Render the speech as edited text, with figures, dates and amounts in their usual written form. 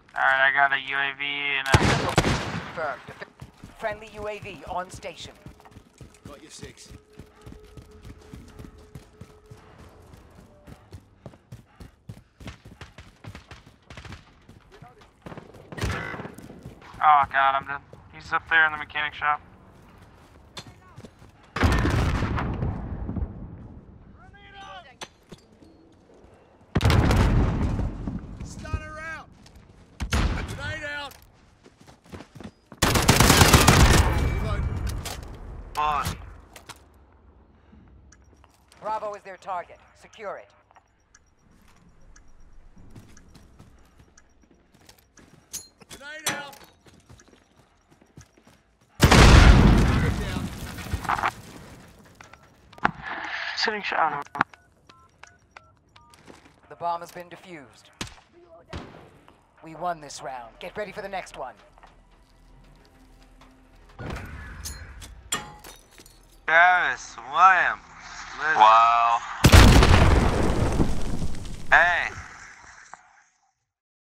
Alright, I got a UAV and a... Confirmed. Friendly UAV on station. Got your 6. Oh god, I'm dead. He's up there in the mechanic shop. Stunner out! Grenade out! Reload. On. Bravo is their target. Secure it. Grenade out! Sitting shot on him. The bomb has been defused. We won this round. Get ready for the next one. Travis, William. Wow.